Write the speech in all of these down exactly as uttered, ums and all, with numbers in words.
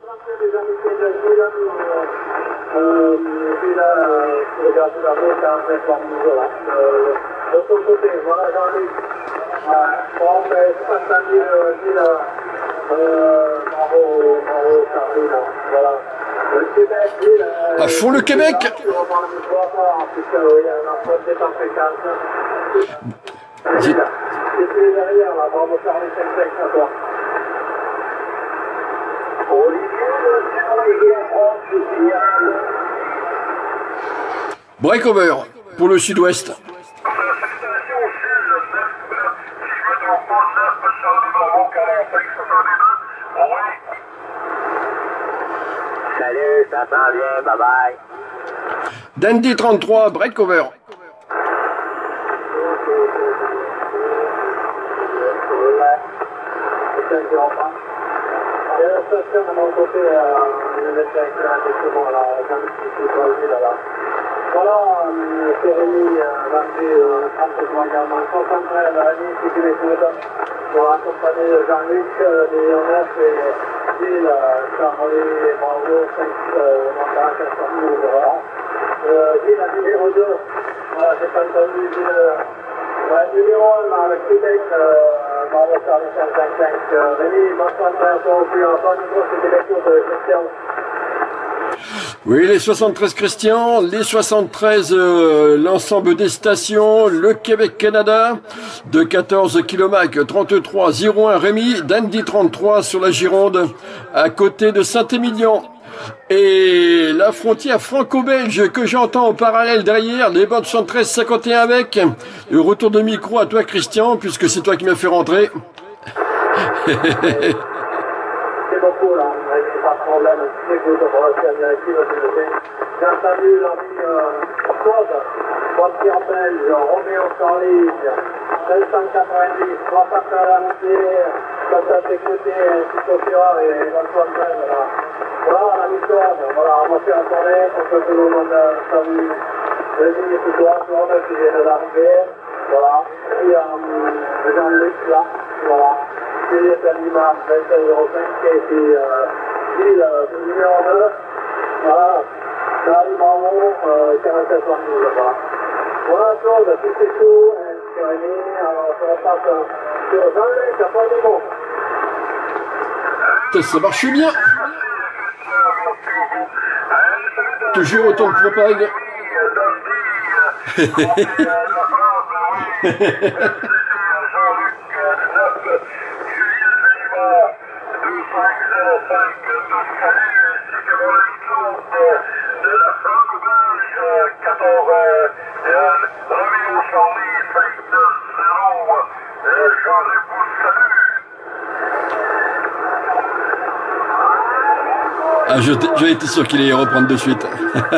À fond le Québec. Breakover pour le sud-ouest. Salut, ça s'en vient, bye bye. Dandy trente-trois, breakover. Voilà, c'est Rémi, Landry, trente-trois également, soixante-treize, Rémi, qui fait les coudes, pour accompagner Jean-Luc, Léonef et Gilles, Charlie, Bravo, cinq, Mandat, quatre cent douze, voilà. Gilles, la numéro deux, voilà, j'ai pas entendu, Gilles, ouais, numéro un, là, le Québec, Bravo, Charlie, cinq cent cinquante-cinq, Rémi, bonne soirée à toi aussi, bonne grosse direction de Christian. Oui, les soixante-treize Christian, les soixante-treize, euh, l'ensemble des stations, le Québec-Canada, de quatorze kilomètres, trente-trois zéro un Rémi, Dandy trente-trois sur la Gironde, à côté de Saint-Émilion. Et la frontière franco-belge que j'entends en parallèle derrière, les bonnes soixante-treize cinquante et un avec, le retour de micro à toi Christian, puisque c'est toi qui m'as fait rentrer. C'est beaucoup là, pas de problème, c'est écoute, on va faire bien ici, j'ai entendu l'ami Claude, voiture belge, Roméo sur ligne, cinq cent quatre-vingt-dix, trois facteurs à l'entier, comme ça s'écouter, ainsi qu'au Ferrari et Antoine Bell, là. Voilà, l'ami Claude, voilà, on va faire un tournée pour que tout le monde salue Rémi et tout toi, Claude qui vient d'arriver, voilà, et euh, Jean-Luc là, voilà. Philippe Lima, vingt-sept zéro cinq, et puis euh, Gilles, numéro deux, voilà, Charlie Bravo, quarante-sept soixante-douze, là-bas. Voilà, chose, tout c'est tout, c'est Rémi, alors on repasse sur Jean-Luc, à pas de mots. Ça marche bien. Toujours autant de propague. Ah, je, j'ai été sûr qu'il allait reprendre de suite.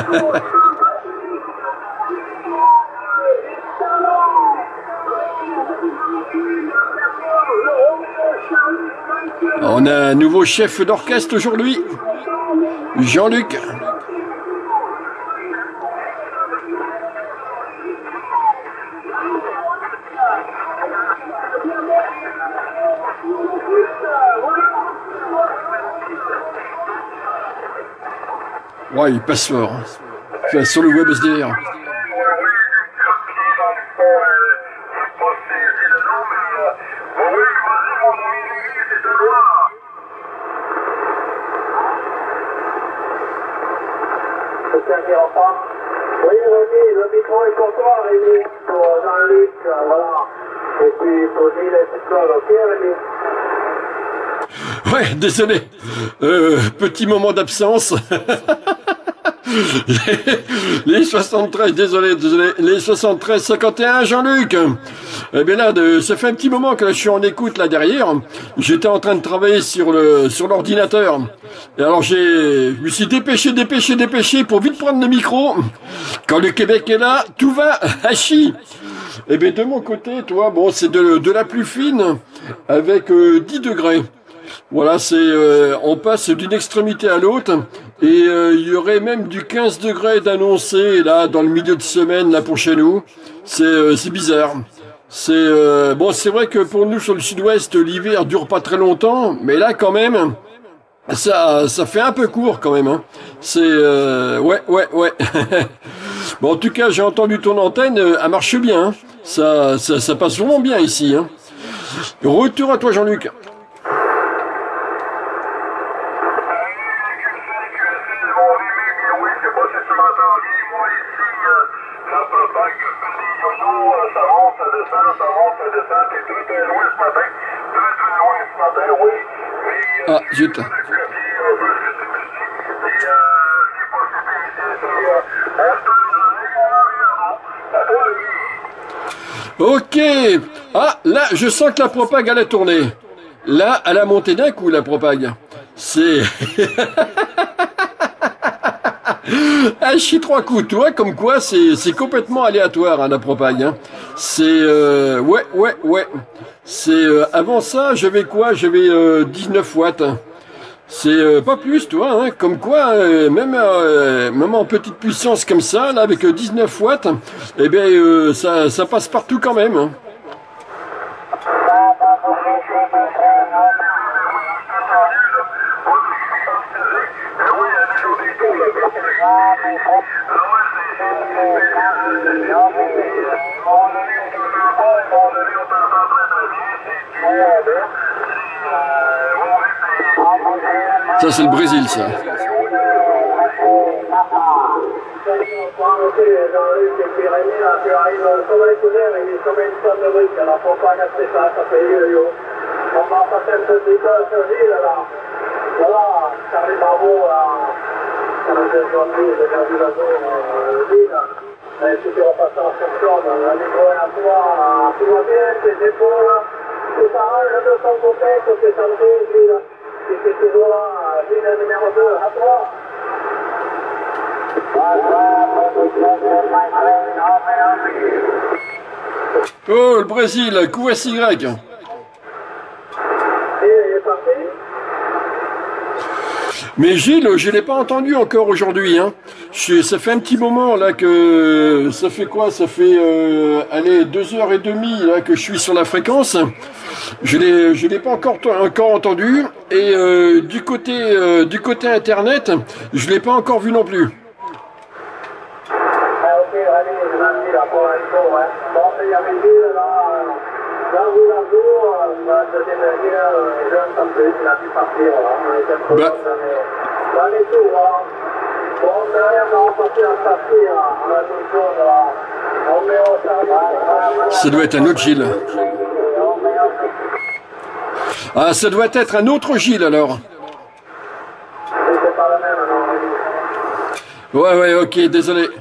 On a un nouveau chef d'orchestre aujourd'hui, Jean-Luc. Ouais, il passe fort. Enfin, sur le web S D R. Oui, Rémi, le micro est pour toi, Rémi, pour Jean-Luc, voilà. Et puis, pour Gilles et tout ça, ok, Rémi? Ouais, désolé. Euh, petit moment d'absence. Les soixante-treize, désolé, désolé, les soixante-treize cinquante et un, Jean-Luc. Eh bien là, de, ça fait un petit moment que là, je suis en écoute là derrière. J'étais en train de travailler sur le sur l'ordinateur. Et alors j'ai, je me suis dépêché, dépêché, dépêché pour vite prendre le micro. Quand le Québec est là, tout va à chi. Eh bien de mon côté, toi, bon, c'est de, de la plus fine avec euh, dix degrés. Voilà, c'est euh, on passe d'une extrémité à l'autre et euh, il y aurait même du quinze degrés d'annoncé là dans le milieu de semaine là pour chez nous. C'est euh, c'est bizarre. C'est euh, bon, c'est vrai que pour nous sur le sud-ouest, l'hiver dure pas très longtemps, mais là quand même, Ça, ça fait un peu court quand même. Hein. C'est euh, ouais, ouais, ouais. Bon, en tout cas, j'ai entendu ton antenne, elle marche bien. Hein. Ça, ça, ça passe vraiment bien ici. Hein. Retour à toi, Jean-Luc. Ah, zut. Ok. Ah, là, je sens que la propague allait tourner. Là, elle a monté d'un coup, la propague. C'est... Ah, chie trois coups, tu vois, comme quoi c'est complètement aléatoire, hein, la propague. Hein. C'est... Euh, ouais, ouais, ouais. C'est... Euh, avant ça, j'avais quoi? J'avais euh, dix-neuf watts. C'est euh, pas plus, toi, hein, comme quoi, euh, même, euh, même en petite puissance comme ça, là, avec euh, dix-neuf watts, eh bien, euh, ça, ça passe partout quand même. Hein. Ça, c'est le Brésil, ça. Oh, le Brésil, Q S Y. Mais Gilles, je ne l'ai pas entendu encore aujourd'hui. Hein. Je, ça fait un petit moment là que... Ça fait quoi? Ça fait euh, allez, deux heures et demie là, que je suis sur la fréquence. Je ne je l'ai pas encore, encore entendu. Et euh, du, côté, euh, du côté Internet, je ne l'ai pas encore vu non plus. Bah. Ça doit être un autre Gilles. Ah, ça doit être un autre Gilles alors. Ouais, ouais, ok, désolé.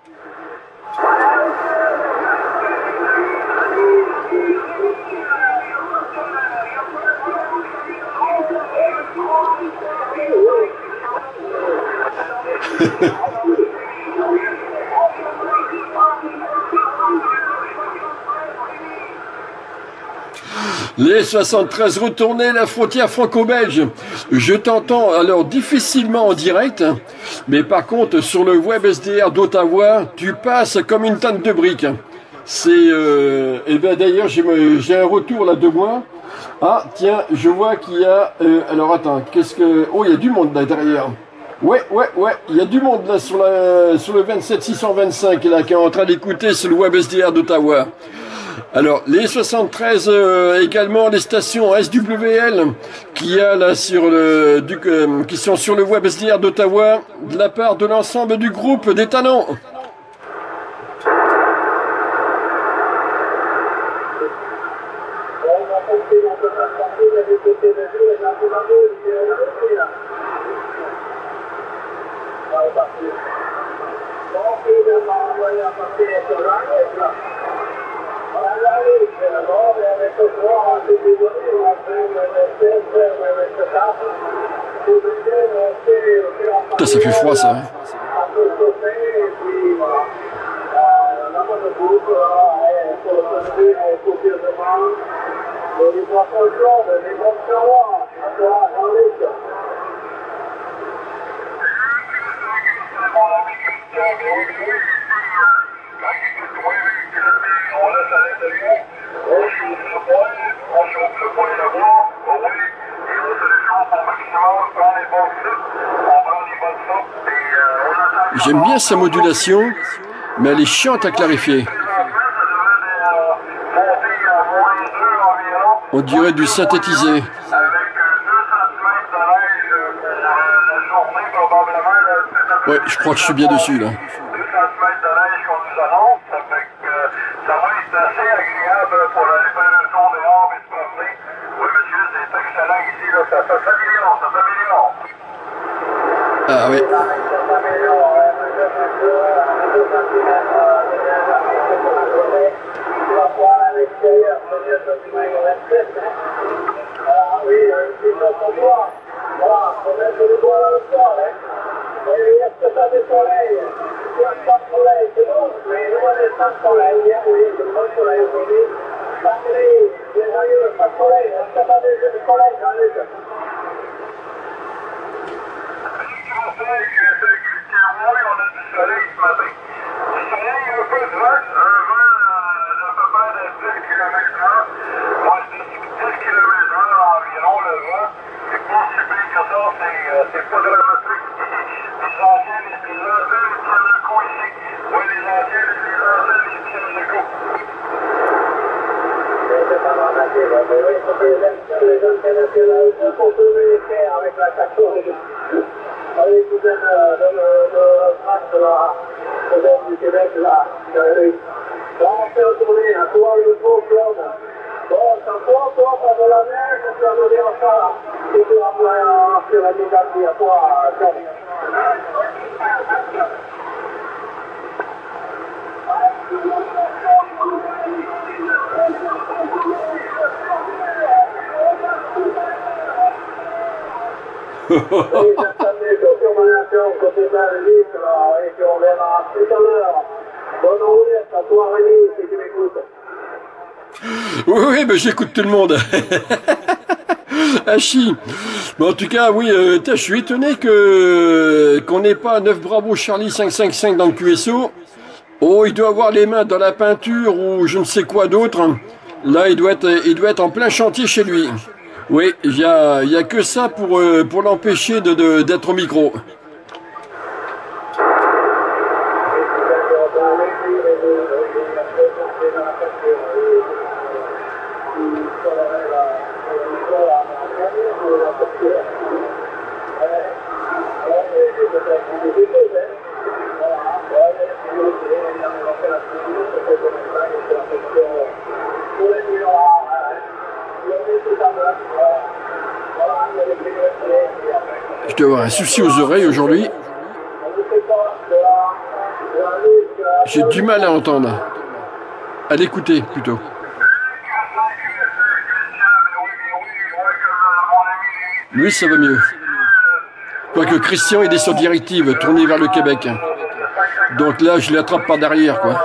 Les soixante-treize, retournez la frontière franco-belge. Je t'entends alors difficilement en direct, mais par contre sur le web S D R d'Ottawa, tu passes comme une tonne de briques. C'est... Euh, et bien d'ailleurs, j'ai un retour là de moi. Ah, tiens, je vois qu'il y a... Euh, alors attends, qu'est-ce que... Oh, il y a du monde là derrière. Ouais, ouais, ouais, il y a du monde là sur, la, sur le vingt-sept six cent vingt-cinq là, qui est en train d'écouter sur le web S D R d'Ottawa. Alors, les soixante-treize, euh, également les stations S W L qui y a là sur le, du, euh, qui sont sur le web S D R d'Ottawa de la part de l'ensemble du groupe des Talents. Putain, ça fait froid ça. Hein. On chauffe le point d'abord, oui, et on se les chauffe au maximum, on les J'aime bien sa modulation, mais elle est chiante à clarifier. On dirait du synthétisé. Ouais, je crois que je suis bien dessus là. Ah oui. Oui, oui, mais j'écoute tout le monde. Hachi. Bon, en tout cas, oui, euh, je suis étonné que qu'on n'ait pas neuf Bravo Charlie cinq cent cinquante-cinq dans le Q S O. Oh, il doit avoir les mains dans la peinture ou je ne sais quoi d'autre. Là, il doit être, il doit être en plein chantier chez lui. Oui, il y a, il y a que ça pour, euh, pour l'empêcher de, de, d'être au micro. Je dois avoir un souci aux oreilles aujourd'hui. J'ai du mal à entendre. À l'écouter plutôt. Lui, ça va mieux. Quoique Christian, il est sur directive, tourné vers le Québec. Donc là, je l'attrape par derrière, quoi.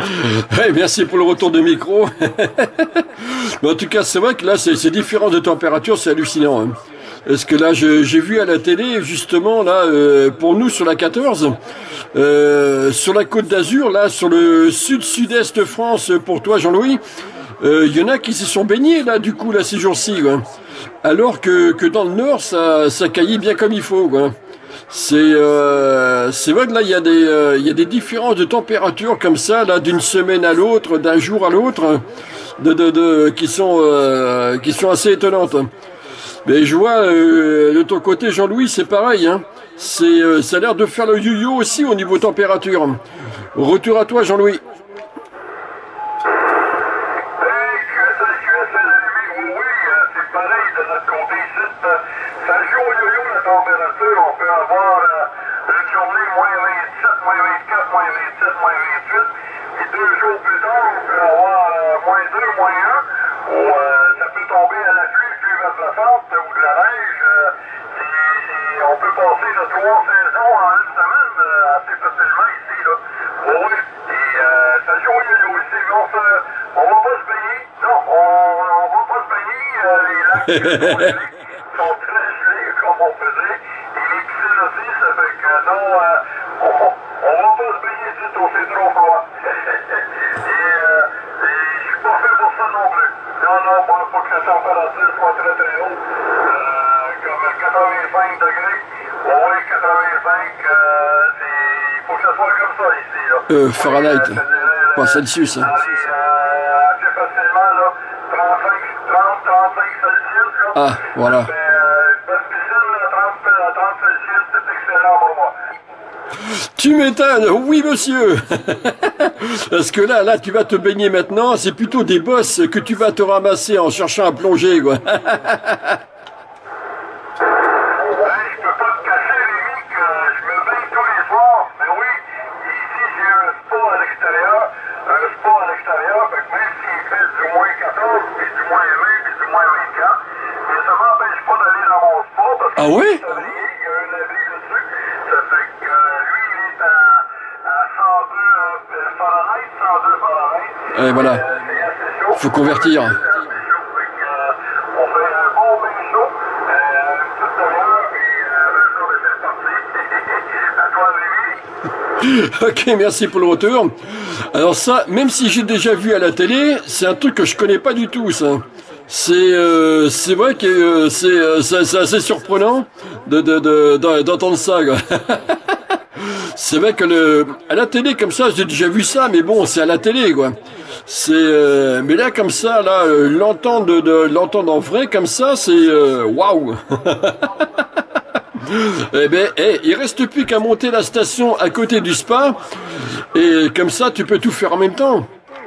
Ouais, merci pour le retour de micro. Mais en tout cas, c'est vrai que là, c'est différent de température, c'est hallucinant. Hein. Parce que là, j'ai vu à la télé, justement, là, euh, pour nous, sur la quatorze, euh, sur la Côte d'Azur, là, sur le sud-sud-est de France, pour toi, Jean-Louis, il euh, y en a qui se sont baignés, là, du coup, là, ces jours-ci, quoi. Alors que, que dans le nord, ça, ça caillit bien comme il faut, quoi. C'est euh, c'est vrai que là, il y, a des, euh, il y a des différences de température comme ça, là, d'une semaine à l'autre, d'un jour à l'autre, de, de, de, qui, sont, euh, qui sont assez étonnantes. Mais je vois, euh, de ton côté, Jean-Louis, c'est pareil. Hein. C'est, euh, ça a l'air de faire le yo-yo aussi au niveau température. Retour à toi, Jean-Louis. Ils sont très gelés, comme on faisait, et les piscines aussi, ça fait que non, euh, on, on va pas se baigner du tout, c'est trop froid. et, euh, et je suis pas fait pour ça non plus. Non, non, il faut que la température soit très très haute, euh, comme quatre-vingt-cinq degrés. Oui, quatre-vingt-cinq, euh, il faut que ça soit comme ça ici. Là. Euh, Fahrenheit, oui, euh, pas Celsius. Hein. Allez, euh, assez facilement, là, trente-cinq, trente, trente-cinq Celsius. Là. Ah, voilà. Tu m'étonnes, oui monsieur. Parce que là, là, tu vas te baigner maintenant, c'est plutôt des bosses que tu vas te ramasser en cherchant à plonger, quoi. Ah ouais? Et voilà, faut convertir. Ok, merci pour le retour. Alors ça, même si j'ai déjà vu à la télé, c'est un truc que je connais pas du tout, ça. C'est euh, c'est vrai que euh, c'est euh, c'est assez surprenant de de de d'entendre ça, quoi. C'est vrai que le à la télé comme ça, j'ai déjà vu ça, mais bon, c'est à la télé, quoi. C'est euh, mais là comme ça, là, euh, l'entendre de, de l'entendre en vrai comme ça, c'est euh, waouh. Eh ben, eh, il reste plus qu'à monter la station à côté du spa, et comme ça, tu peux tout faire en même temps.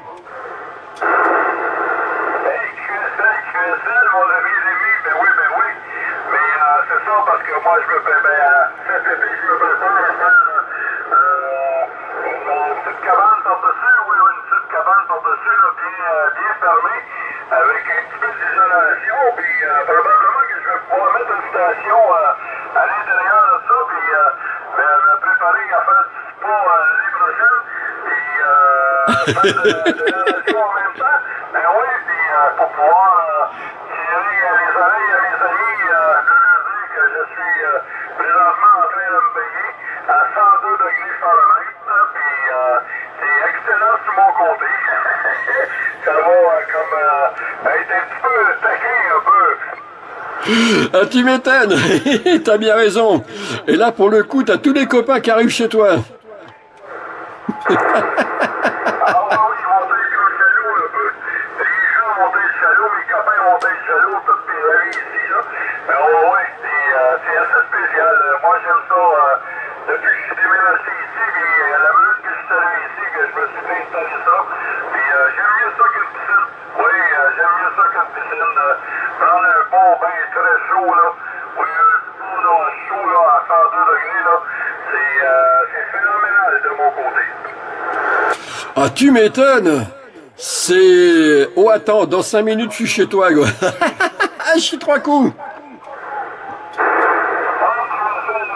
de, de la en même temps. Ben oui, puis euh, pour pouvoir euh, tirer euh, les oreilles à mes amis, euh, je leur dis que je suis euh, présentement en train de me baigner à cent deux degrés Fahrenheit, puis euh, c'est excellent sur mon côté. Ça va euh, comme euh, être un petit peu taquin un peu. Ah, tu m'étonnes, t'as bien raison. Et là, pour le coup, t'as tous les copains qui arrivent chez toi. Ah oui, ils vont être le jaloux un peu. Les gens vont être jaloux, mes copains vont être jaloux, toutes mes amis ici, là. Mais oh, oui, c'est assez spécial. Moi, j'aime ça. Euh, depuis que je suis déménagé ici, puis à la minute que je suis arrivé ici, que je me suis fait installer ça. Puis euh, j'aime mieux ça qu'une piscine. Oui, euh, j'aime mieux ça qu'une piscine. Euh, prendre un bon bain très chaud, là. Oui, un coup, là, chaud, là, à cent deux degrés, là. C'est euh, phénoménal de mon côté. Ah, tu m'étonnes. C'est... Oh, attends, dans cinq minutes, je suis chez toi, quoi. Je suis trois coups.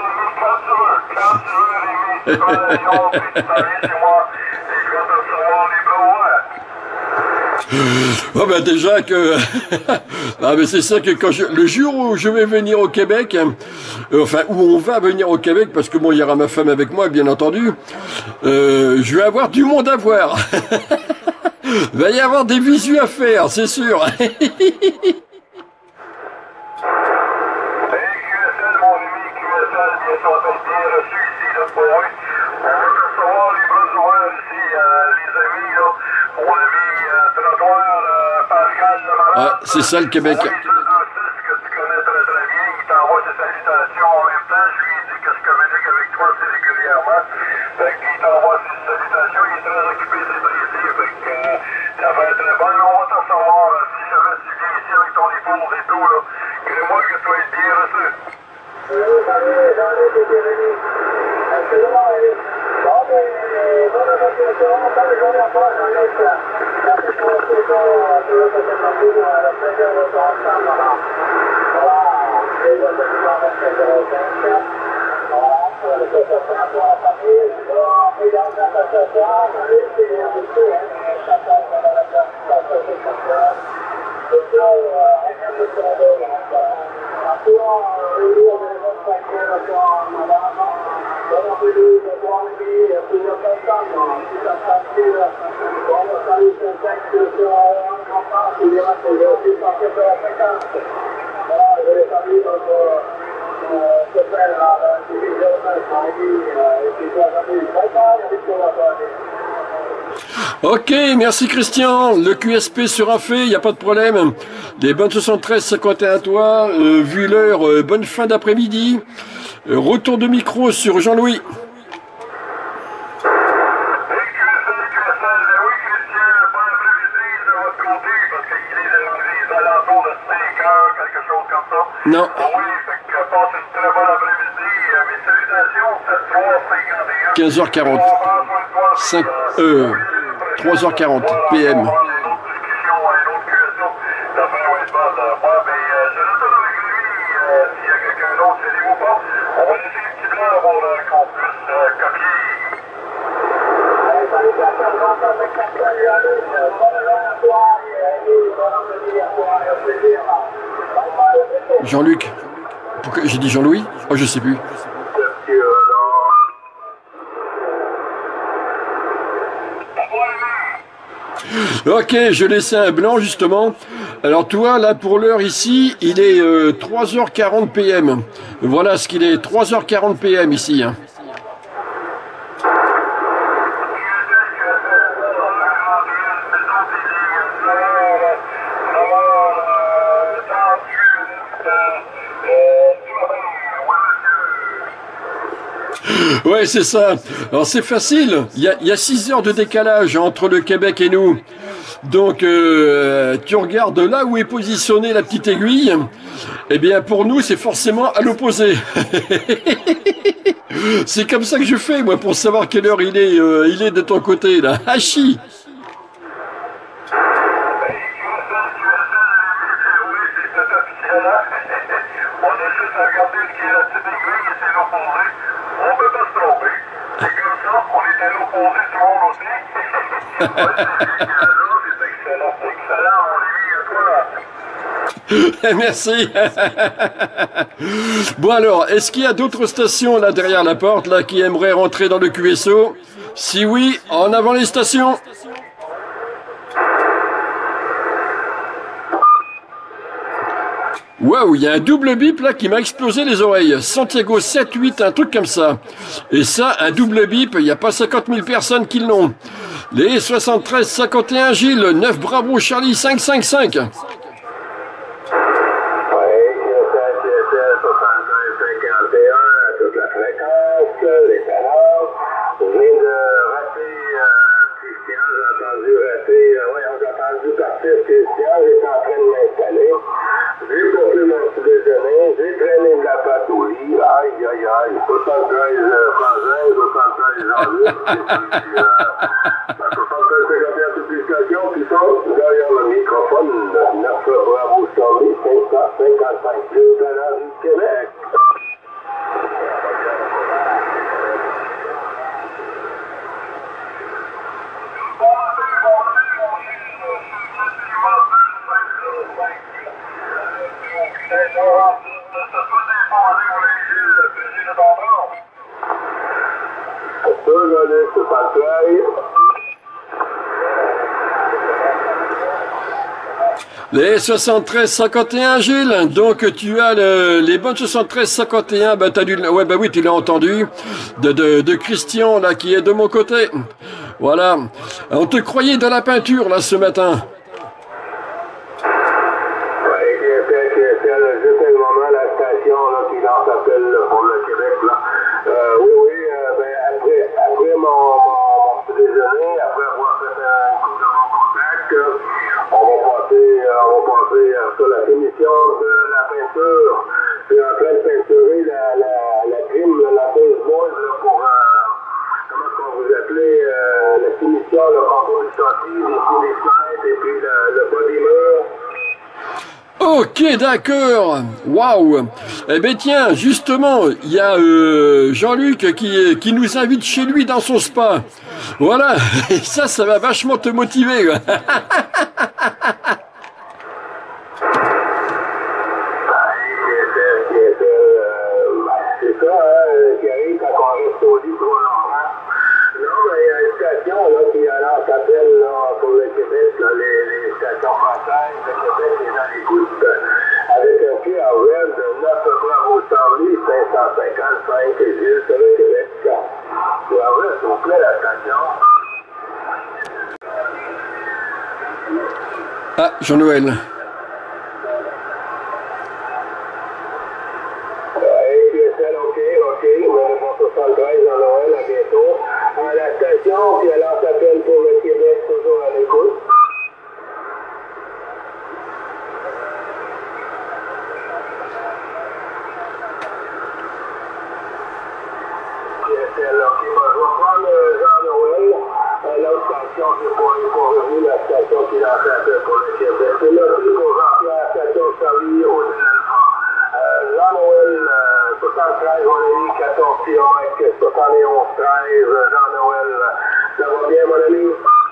Quand tu veux, Rémi, tu peux aller chez moi et je vais te recevoir les Oh ben déjà que ah mais c'est ça que quand je... le jour où je vais venir au Québec, euh, enfin où on va venir au Québec, parce que bon il y aura ma femme avec moi bien entendu, euh, je vais avoir du monde à voir. Il va y avoir des visus à faire, c'est sûr. Ah, c'est ça le Québec. Ok, merci Christian. Le Q S P sera fait, il n'y a pas de problème. Les bonnes soixante-treize cinquante et un à toi. Euh, vu l'heure, euh, bonne fin d'après-midi. Euh, retour de micro sur Jean-Louis. Non. quinze heures quarante. cinq, euh, trois heures quarante P M. Jean-Luc. Pourquoi j'ai dit Jean-Louis? Oh, je sais plus. Ok, je laissais un blanc justement. Alors toi, là pour l'heure ici, il est euh, trois heures quarante P M. Voilà ce qu'il est, trois heures quarante P M ici. Hein. Ouais, c'est ça. Alors c'est facile. Il y a, il y a six heures de décalage entre le Québec et nous. Donc euh, tu regardes là où est positionnée la petite aiguille. Eh bien pour nous c'est forcément à l'opposé. C'est comme ça que je fais moi pour savoir quelle heure il est, euh, il est de ton côté là. Hachi. Merci. Bon alors, est-ce qu'il y a d'autres stations là derrière la porte là qui aimeraient rentrer dans le Q S O? Si oui, en avant les stations. Waouh, il y a un double bip là qui m'a explosé les oreilles. Santiago sept huit, un truc comme ça. Et ça, un double bip, il n'y a pas cinquante mille personnes qui l'ont. Les soixante-treize cinquante et un Gilles, neuf Bravo Charlie cinq cinq cinq. Les soixante-treize cinquante et un, Gilles. Donc tu as le, les bonnes soixante-treize cinquante et un. Bah t'as dû, ouais bah oui tu l'as entendu. De, de, de Christian là qui est de mon côté. Voilà. On te croyait dans la peinture là ce matin. Oui, qui était, qui était juste le moment la station là qui lance appel pour le Québec là. Euh, oui oui. Euh, ben, après après mon, mon petit déjeuner, après avoir fait un coup de bon contact. Euh, On va passer, on va passer sur la finition de la peinture. Je suis en train de peinturer la, la, la trim, la baseboard pour, euh, comment est-ce qu'on vous appelez, euh, la finition, le contour du châssis, les pieds des fenêtres et puis le, le bas des murs. Ok, d'accord. Waouh. Eh ben tiens, justement, il y a euh, Jean-Luc qui, qui nous invite chez lui dans son spa. Voilà. Et ça, ça va vachement te motiver. C'est ça, hein, qui arrive quand on reste au lit trop longtemps. Non, mais il y a une station là, qui alors s'appelle là, pour le Québec, là, les, les stations françaises, le Québec est dans l'écoute, avec un prix à web de neuf Bravo Stanley, cinq cent cinquante-cinq Gilles sur le Québec. C'est à vrai, s'il vous plaît, la station. Ah, Jean-Noël. soixante-treize en Noël, à bientôt. À la station, puis alors s'appelle pour le Québec, toujours à l'écoute. Puis celle-là, ok, bon, je vais prendre Jean-Noël. L'autre station, je n'ai pas, pas revenu, la station qui l'a fait pour le Québec. C'est là aussi pour Jean-Pierre, la station Charlie au Delta. Jean-Noël, soixante-treize, on a mis quatorze kilomètres, soixante et onze treize, Jean-Noël, ça va bien, mon ami?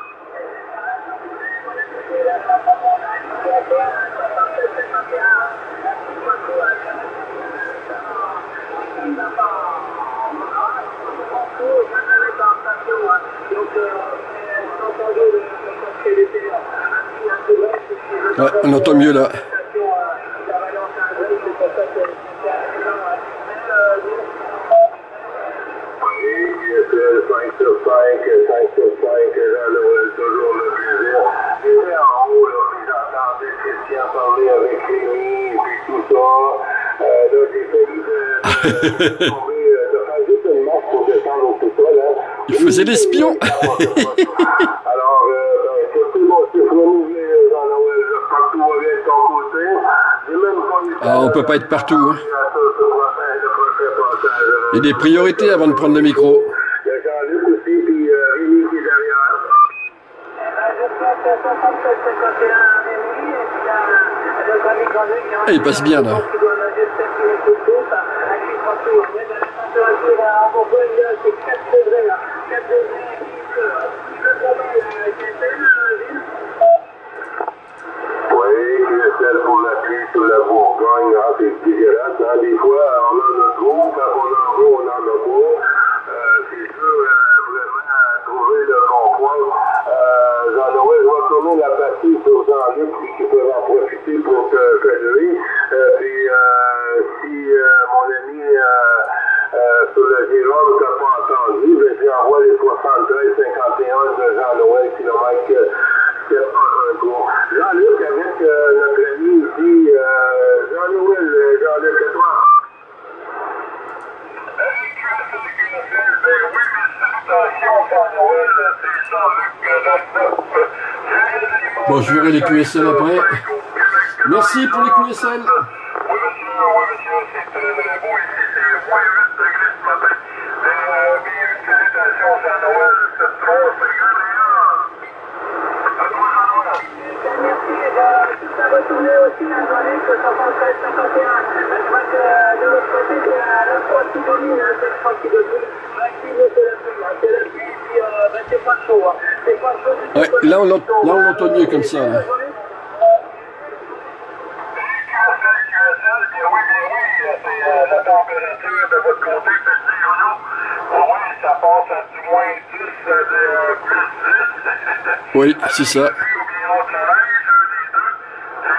Ouais, on entend mieux là. cinq sur cinq, cinq sur cinq, Jean-Noël, toujours le plaisir. J'étais en haut, là, puis j'entendais Christian parler avec Rémi, et puis tout ça. Euh, là, j'ai failli de, de, tomber, de faire juste une marche pour descendre au sous-sol. Hein. Il faisait l'espion. Alors, euh, ben, c'est bon, c'est renouvelé, Jean-Noël, partout avec ton côté. J'ai même pas eu Ah, on peut pas être partout. Hein. Il y a des priorités avant de prendre le micro. Il y a Jean-Luc aussi, puis euh, Rémi qui est derrière. Ah, il passe bien là. Oui, celle pour la pluie sur la Bourgogne, hein, c'est dégueulasse. Hein. Des fois, on en a trop, quand on en veut, on en a pas. Euh, c'est dur euh, vraiment à trouver le bon point. Euh, Jean-Noël, je vais tourner la partie sur Jean-Luc qui peut en profiter pour te fédérer. Euh, puis, euh, si euh, mon ami euh, euh, sur le Giron ne t'a pas entendu, ben, j'envoie les soixante-treize cinquante et un de Jean-Noël kilomètres. C'est pas un gros. Jean-Luc, avec euh, notre ami ici, euh, Jean-Noël, Jean-Luc, et toi? Bon, je verrai les Q S L après. Merci pour les Q S L. Oui, monsieur, oui, monsieur, c'est très, très beau ici. C'est moins huit degrés ce matin. Mais mes salutations, Jean-Noël, c'est trois agréable. À toi, Jean-Noël. Merci. Ça va tourner aussi à Jean-Luc, soixante-treize cinquante et un. Je crois que de l'autre côté, c'est à la fois qui domine, c'est le qui domine. Maxime, c'est la pluie. C'est la pluie, puis ben, c'est pas chaud. C'est pas chaud du tout. Ouais, là on l'entend mieux comme ça. Là. La température de votre côté, petit yo-yo. Oui, ça passe à du moins dix, à plus dix. Oui, c'est ça. Puis, ou bien on de la neige, un des deux.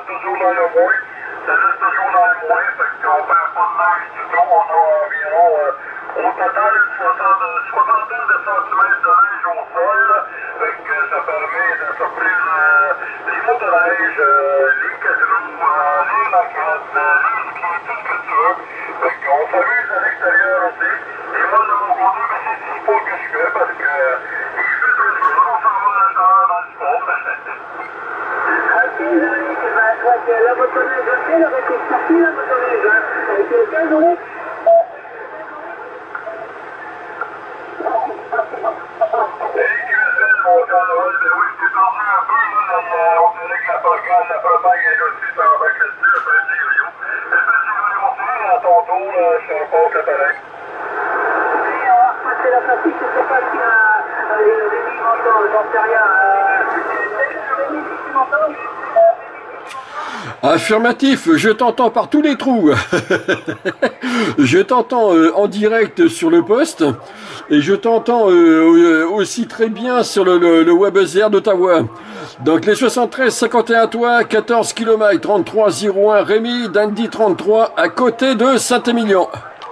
toujours dans le moins. Ça reste toujours dans le moins, fait qu'on perd pas de neige du tout. On a environ, euh, au total, soixante-deux de centimètres de neige au sol. Fait que ça permet de s'offrir euh, les mots de neige, euh, les casinos, euh, les maquettes, euh, les skis, tout ce que tu veux. Fait qu'on s'amuse à l'extérieur aussi. Et moi, de mon côté, ben, c'est du sport que je fais parce que euh, les jeux de jeu, on s'en va dans, dans le sport. Ok, Jean-Luc, ben, je crois que la motoneige, ok, là, avec les sorties, la motoneige, hein. Avec le quinze euros. Et Q S L, mon Jean-Noël, ben oui, je t'ai perdu un peu, là, là, on dirait que la propagande, la propagande est aussi sur avec le dessus, un peu de Rio. Est-ce que tu veux monter à ton tour, là, je te repose l'appareil. Oui, on va repasser la pratique, je sais pas si euh, les Rémi m'entend, j'en sais rien. Euh, Rémi, si tu m'entends? Affirmatif, je t'entends par tous les trous. Je t'entends euh, en direct sur le poste et je t'entends euh, aussi très bien sur le, le, le web buzzer d'Ottawa. Donc les soixante-treize cinquante et un toi, quatorze kilomètres, trente-trois zéro un Rémi, Dandy trente-trois à côté de Saint-Émilion.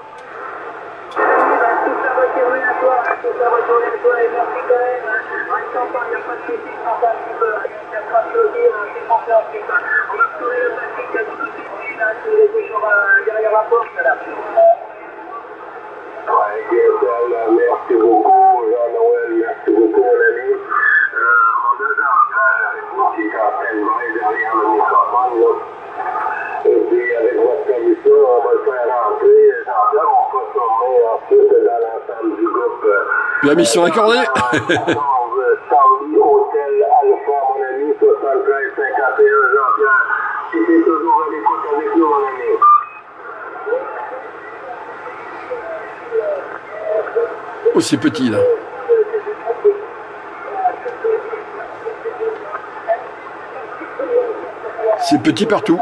Merci beaucoup, Jean-Noël, merci beaucoup, mon ami. Euh, on a Jean-Pierre avec nous qui est en train de manger derrière le microphone, là. Et puis, avec votre commission, on va le faire rentrer. Jean-Pierre, on va former ensuite dans l'ensemble du groupe. La mission accordée. Charlie Hôtel Alpha, mon ami, soixante-treize cinquante et un, Jean-Pierre. Si tu es toujours à l'écoute avec nous, mon ami. Oh, c'est petit là. C'est petit partout.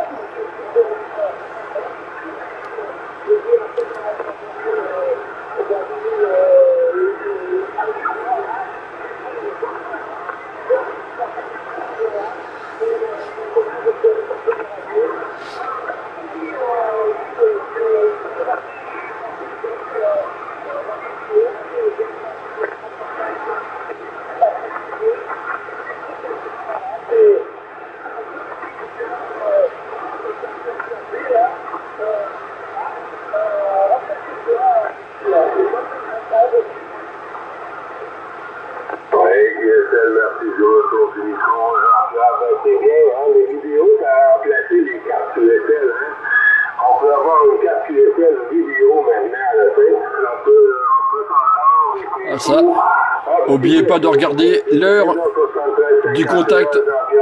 Ça, n'oubliez pas de regarder l'heure du contact.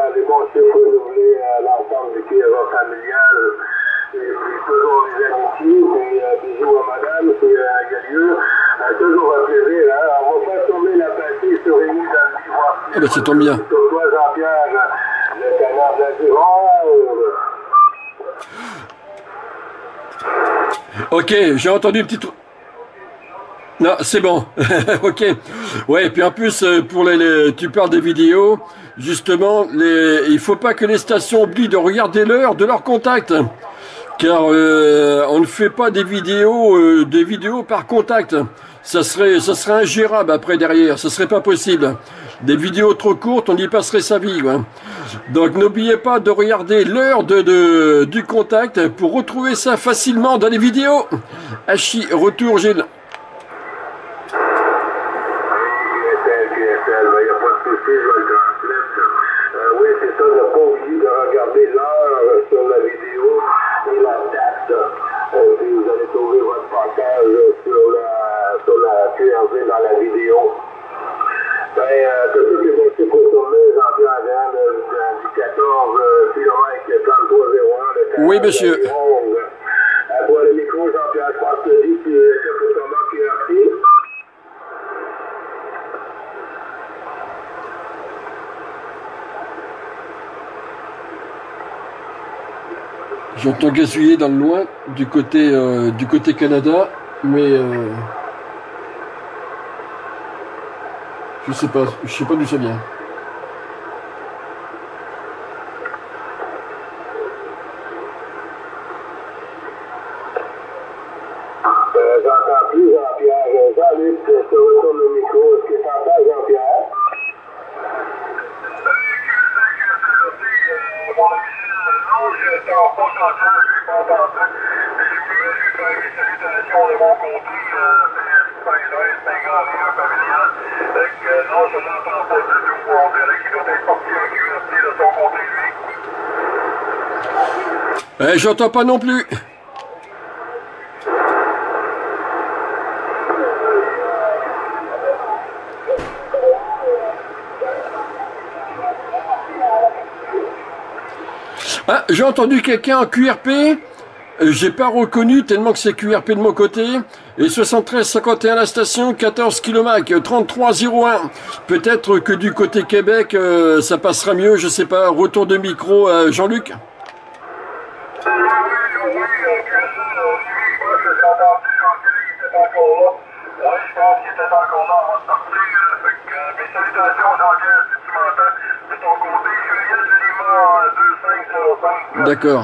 Ah ben ça tombe bien. Ok, j'ai entendu une petite... Non, c'est bon. Ok. Ouais, et puis en plus, pour les, les, tu parles des vidéos, justement, les, il faut pas que les stations oublient de regarder l'heure de leur contact. Car euh, on ne fait pas des vidéos, euh, des vidéos par contact. Ça serait, ça serait ingérable après derrière. Ce serait pas possible. Des vidéos trop courtes, on y passerait sa vie. Ouais. Donc n'oubliez pas de regarder l'heure de, de, du contact pour retrouver ça facilement dans les vidéos. Hachi, retour Gilles. Oui, monsieur. J'entends gazouiller dans le loin du côté euh, du côté Canada, mais euh, je sais pas, je sais pas d'où ça vient. Luc, je te retourne le micro. Est-ce que tu entends Jean-Pierre? Mon ami Gilles, non, je t'entends pas Jean-Pierre, je l'ai pas entendu. Je voulais lui faire une salutation de mon côté. C'est Spider, c'est un gars rien familial. Fait que non, je l'entends pas du tout. On dirait qu'il doit être parti en Q R T de son côté, lui. Eh, j'entends pas non plus. Ah, j'ai entendu quelqu'un en Q R P. J'ai pas reconnu tellement que c'est Q R P de mon côté. Et soixante-treize cinquante et un la station, quatorze kilomètres, trente-trois zéro un. Peut-être que du côté Québec, euh, ça passera mieux, je sais pas. Retour de micro à Jean-Luc. D'accord.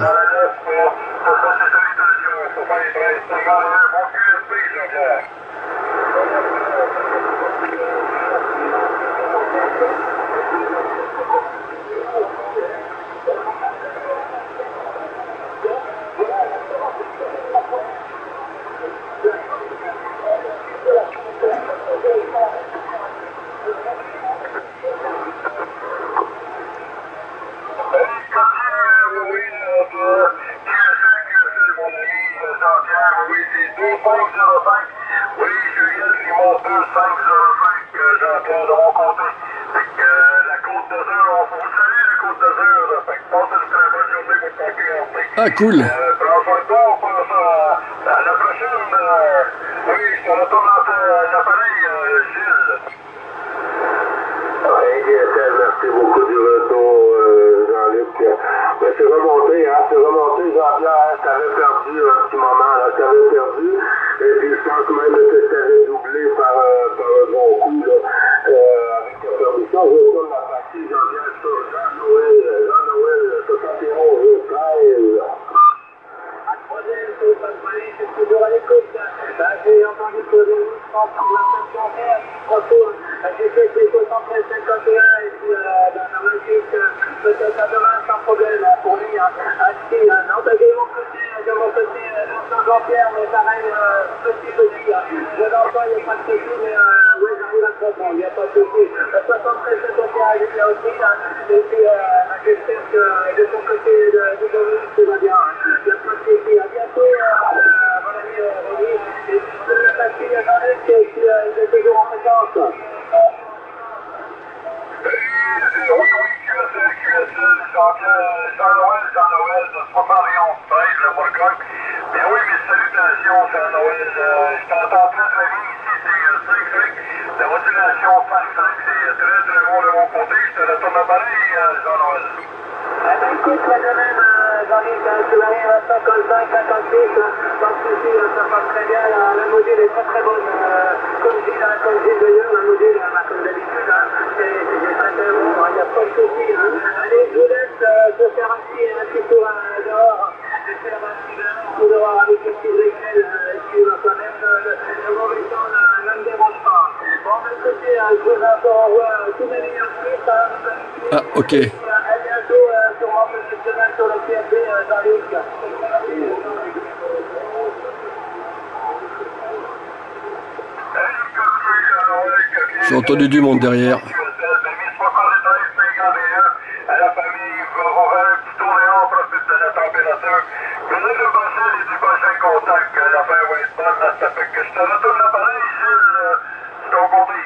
Ah, cool. Euh, prends soin de toi, on passe à, à la prochaine. Euh, oui, je te retourne l'appareil, euh, Gilles. Oui, merci beaucoup du retour, euh, Jean-Luc. Ben, c'est remonté, hein, c'est remonté, Jean-Pierre, hein, t'avais perdu un petit moment, là, t'avais perdu. Et puis je pense même que t'avais doublé par, euh, par un bon coup, là, euh, avec ta permission. Je retourne la partie, Jean-Pierre, sur Jean-Noël, Jean-Noël, soixante et onze treize. Je suis toujours à l'écoute. J'ai entendu que les gens pour l'intention retour. J'ai fait les soixante-treize cinquante et un et puis dans la logique, peut-être à demain sans problème pour lui. Assis, non, de mon côté, de mon côté, Vincent Jean-Pierre, mais pareil, petit petit. Je l'entends, il n'y a pas de souci, mais oui, j'arrive à comprendre, il n'y a pas de souci. soixante-treize cinquante et un, il est bien aussi. Et puis, j'espère que de son côté, de Dominique, tout va bien. Il n'y a pas de souci. À bientôt. Mon ami Rémi, et puis je vais passer à Jean-Luc qui est toujours en présence. Oui, oui, Q S L, Q S L, Jean-Noël, Jean-Noël, de soixante et onze treize, le Morcoq. Mais oui, mes salutations, Jean-Noël. Je t'entends très très bien ici, c'est cinq cinq. La modulation cinq cinq, c'est très très bon de mon côté. Je te retourne l'appareil, Jean-Noël. Eh bien, écoute, la semaine, Jean-Luc, tu arrives à cinquante-cinq, cinquante-six, pas de souci, ça passe très bien, la, la module est très très bonne. Euh, comme je dis, là, comme je dis d'ailleurs, la module, bah, comme d'habitude, hein, c'est très très bon, il n'y a pas de souci. Hein. Allez, je vous laisse euh, te faire un petit, un petit tour euh, dehors, et faire un petit tour dehors avec le petit Rexel, et puis bah, quand même, le, le, le mauvais temps ne me dérange pas. Bon, de l'autre côté, euh, je vous envoie tous mes meilleurs clips. Hein, ah, ok. à bientôt, euh, sûrement peut-être demain sur le P F B, euh, dans les J'ai entendu du monde derrière. À la famille, on va un petit tour et on profite de la température. Mais là, le prochain, les deux prochains contacts, l'affaire va être bonne. Ça fait que je te retourne l'appareil, Gilles, c'est ton côté.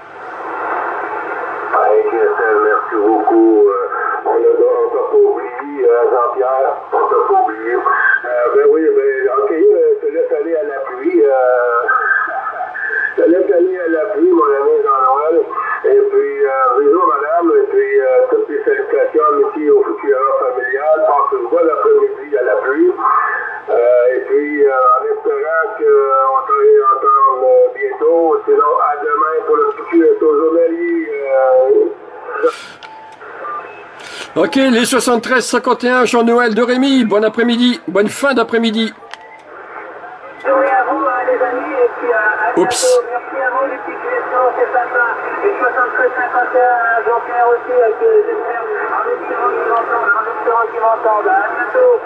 Merci beaucoup. On ne t'a pas oublié, Jean-Pierre. On ne t'a pas oublié. Euh, ben oui, ben, ok, je te laisse aller à la pluie. Euh, je te laisse aller à la pluie, mon ami Jean-Noël. Et puis, euh, bisous, madame. Et puis, euh, toutes les salutations, amitié au futur familial. Passe une bonne après-midi à la pluie. Euh, et puis, euh, en espérant qu'on te réentende euh, bientôt. Sinon, à demain pour le futur journalier. Euh, Ok, les soixante-treize cinquante et un, Jean-Noël de Rémi, bon après-midi, bonne fin d'après-midi. Oui, à vous, les amis, et puis à, à Oups. bientôt. Merci. c'est pas ça. Et soixante-treize cinquante et un, Jean-Pierre aussi, avec les experts, en espérant qu'ils m'entendent, en espérant qu'ils m'entendent. À bientôt.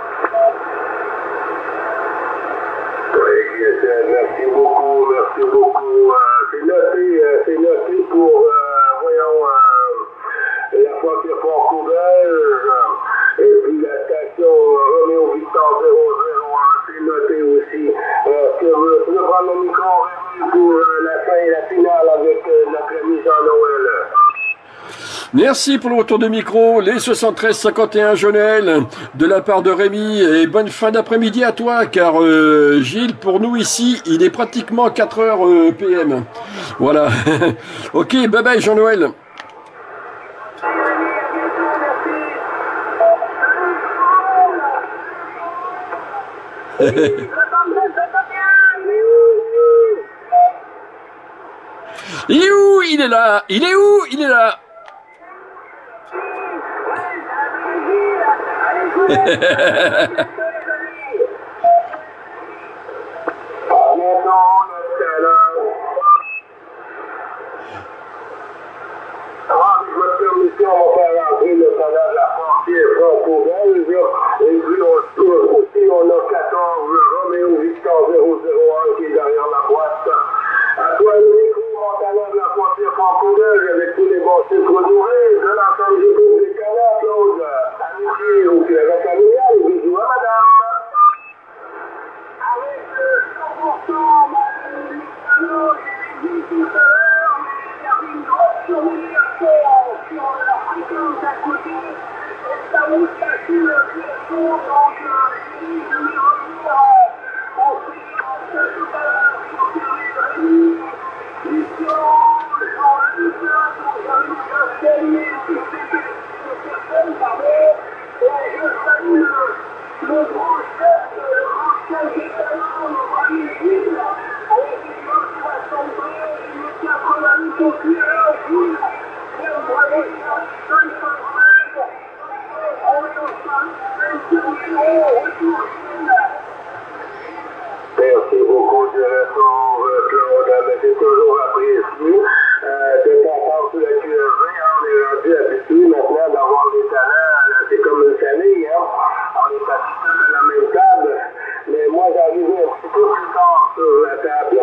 Oui, merci beaucoup, merci beaucoup. Euh, c'est noté, euh, c'est noté pour, euh, voyons, euh, la frontière Fort-Courage, euh, et puis la station Roméo Victor zéro zéro un, c'est noté aussi. Euh, que je veux prendre le micro pour euh, la fin et la finale avec euh, notre ami Jean-Noël. Merci pour le retour de micro, les soixante-treize cinquante et un Jean-Noël, de la part de Rémi, et bonne fin d'après-midi à toi, car euh, Gilles, pour nous ici, il est pratiquement quatre heures euh, P M. Voilà. Ok, bye bye Jean-Noël. Il est où? Il est là. Il est où? Il est là. Avec votre permission, on va faire rentrer le canal de la frontière Fort-Courage. Et puis on, aussi, on a quatorze Roméo Victor zéro zéro un qui est derrière la boîte. À toi le micro, mon canal de la frontière Fort-Courage avec tous les bons chiffres nourris. De l'ensemble du groupe des canaux, Claude, amitié au clairet familial. Bisous à madame. Avec cent pour cent, les canaux, j'ai dit tout à l'heure, mais il y avait une grosse surmodulation sur la fréquence à côté. Et ça vous casse le fiasco, donc j'ai dit je vais revenir au séance tout à l'heure sur Thierry Rémy. Mission, Jean-Luc, donc j'avais déjà salué toutes ces personnes, pardon. Et je salue le grand chef, le grand chef des talents, notre ami Gilles, avec une bonne soixante-treize, une quatre-vingt-huit au cuir, Gilles, bien bravo, cinq cent treize, on est au cinquième numéro, retour Gilles. Merci beaucoup du retour, Claude, mais c'est toujours apprécié euh, de t'entendre sur la Q R V. Hein, on est rendu habitué maintenant d'avoir des talents, là, c'est comme une famille, hein. On est assis tous à la même table, mais moi j'arrive un petit peu plus tard sur la table.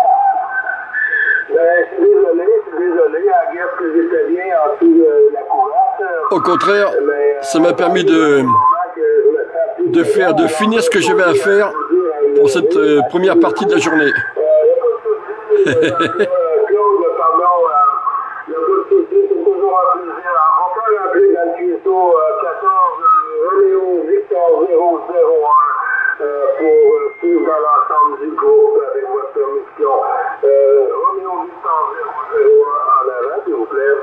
Ben, je suis désolé, je suis désolé, à la guerre que j'étais bien en dessous de la courante. Au contraire, mais, ça m'a permis de, de faire, de finir ce que j'avais à faire pour cette euh, première partie de la journée. Claude, pardon, le goût de souci, c'est toujours un plaisir. On peut l'appeler dans le cuisseau quatorze Roméo Victor zéro zéro un euh, pour euh, suivre dans l'ensemble du groupe avec votre permission. Euh, Roméo Victor zéro zéro un en avant, s'il vous plaît.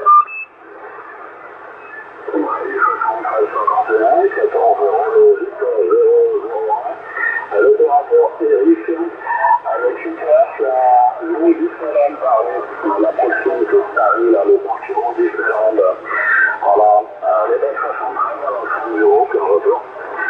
Oui, soixante-treize cinquante et un, quatorze Roméo Victor zéro zéro un. L'opérateur Eric, avec une classe à Louis Dufourel par à la proximité de Paris, là, le parcours du Dufourel. Voilà, euh, les belles soixante-treize à l'ensemble du groupe, le retour.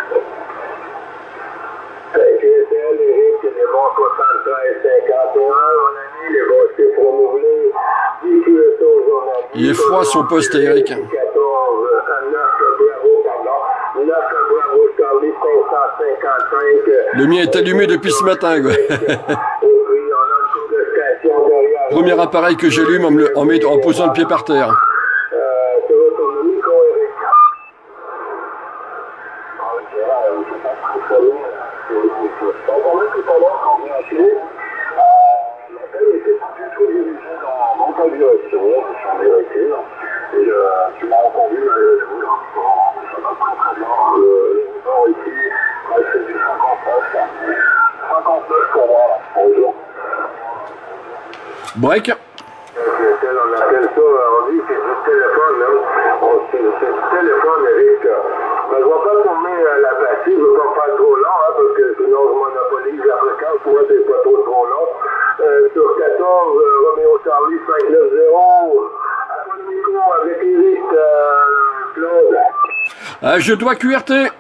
G S L, Eric, les bons soixante-treize cinquante et un, mon ami, les bons chiffres renouvelés, dix Q S O journalier. Il est froid son poste, Eric. quatorze, neuf, bravo, pardon, neuf, bravo, Charlie, cinq cent cinquante-cinq. Le mien est allumé depuis ce matin, quoi. Premier appareil que j'allume en, me- en, met- en posant le pied par terre. Break. On appelle ça, on dit que c'est du téléphone, hein. On- c'est c'est du téléphone, Eric. Mais je ne vais pas tourner euh, la batterie, je ne veux pas faire trop long, hein, parce que sinon je monopolise la fréquence, moi c'est pas trop trop long. Euh, sur quatorze, euh, Roméo Charlie cinq neuf zéro, à toi le micro avec Eric, euh, Claude. Ah, je dois Q R T.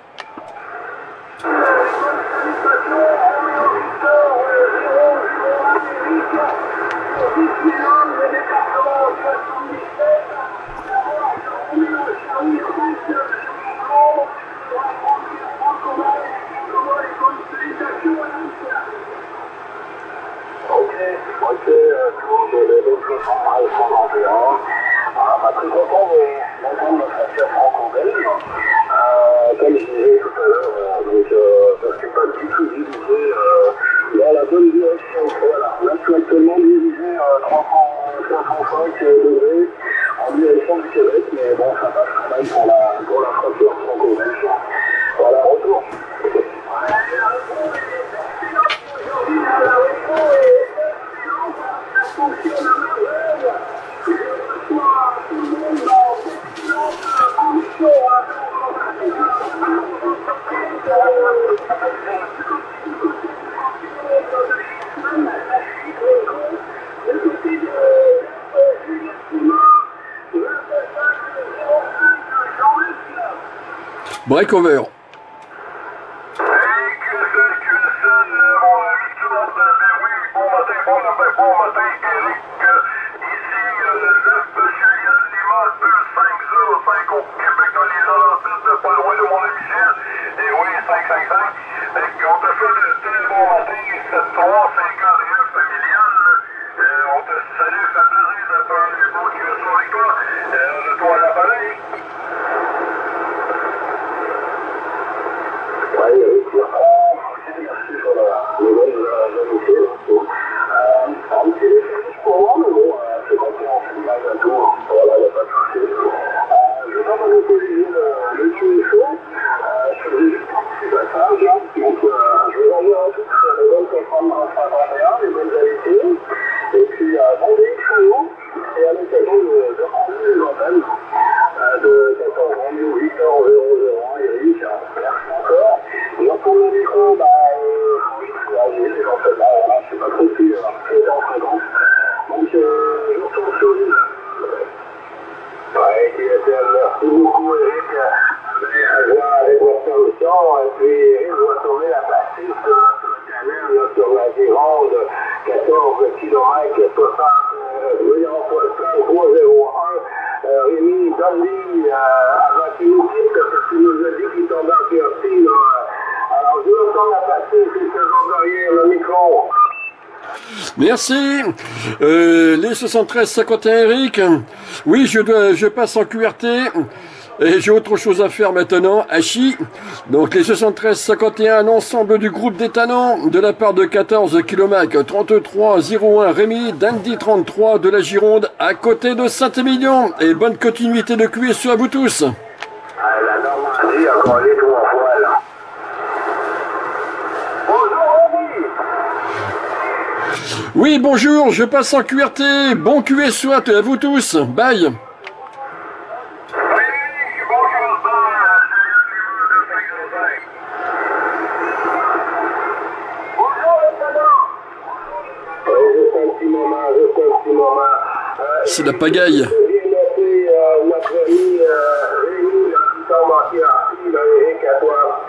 Victor, zéro zéro un, Eric. Ok, ok, euh, tout le deux cent treize cinquante et un. Ah, bah, très content d'entendre notre affaire franco-belge. Euh, comme je disais tout à l'heure, euh, donc euh, ça ne s'est pas du tout dirigé euh, dans la bonne direction. Voilà, là je suis actuellement dirigé à trois cent cinq degrés en direction du Québec, mais bon, ça passe quand même pour la, pour la frontière franco-belge. Voilà, retour. Breakover. Merci. Euh, les soixante-treize cinquante et un Eric. Oui, je dois, je passe en Q R T. Et j'ai autre chose à faire maintenant, Hachi. Donc les soixante-treize cinquante et un, l'ensemble du groupe d'éthanants, de la part de quatorze kilomètres trente-trois zéro un Rémi, d'Andy trente-trois de la Gironde, à côté de Saint-Émilion. Et bonne continuité de Q S E à vous tous. À la Normandie, encore les trois fois là. Bonjour Rémi. Oui, bonjour, je passe en Q R T. Bon Q S E à vous tous. Bye. C'est la pagaille. Notre ami Rémi, qui tombe en Q R T, Eric, à toi.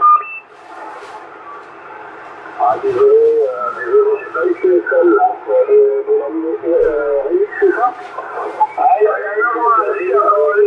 Ah, désolé, désolé, je n'ai pas eu que le seul, là. Mon ami Rémi, c'est ça? Ah, il y a un moment à dire,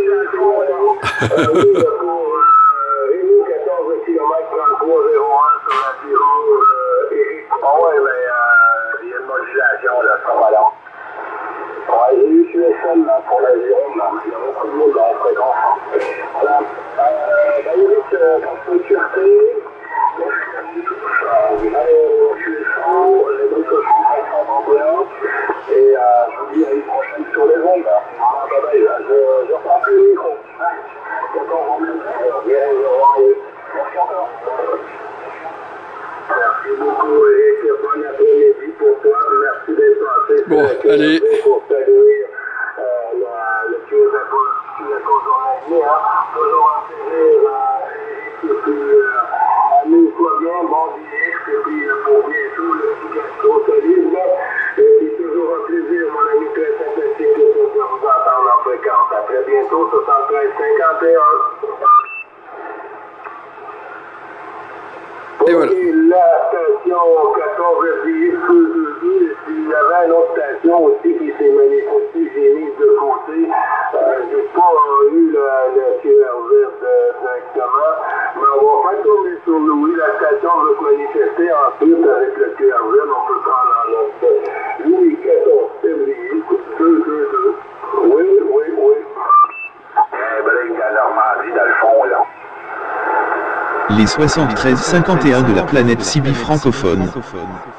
oui, pour Rémi, quatorze kilomètres trente-trois zéro un sur la Gironde, Eric. Ah ouais, mais il y a une modulation, là, ça va là. Ouais, j'ai eu Q S L là, pour la Gironde, là. Il y a beaucoup de monde dans la fréquence. Voilà. Euh, bah, Eric, euh, quand tu Q R T, moi je suis venu tous. Euh, là, au Q S O, les bonnes cochons cinq cent trente et un. Et euh, je vous dis à une prochaine sur les ondes. Là. Ah, bah, bah, je, je reprends plus le micro. D'accord, on remet bien, au revoir. Merci encore. Merci beaucoup, Eric. Bon après-midi pour toi. Merci d'être passé. Bon, allez. Pour saluer euh, la, le Q S A journalier. Hein. Toujours un plaisir, euh, Eric. Et puis, euh, amuse-toi bien, bon direct. Et puis, euh, pour bientôt, le petit gastro-solide. Et puis, toujours un plaisir, mon ami très sympathique, de vous entendre en fréquence. À très bientôt, soixante-treize cinquante et un. Et voilà. La station quatorze F D X deux deux deux, et puis il y avait une autre station aussi qui s'est manifestée, j'ai mis de côté. passé. Euh, j'ai pas euh, eu le, le Q R Z euh, directement, mais on va faire tourner sur Louis. La station va se manifester ensuite avec le Q R Z. On peut prendre en note Louis quatorze février deux deux deux. Oui, oui, oui. Eh ben là, il y a Normandie dans le fond, là. Les soixante-treize cinquante et un de la planète Sibi francophone.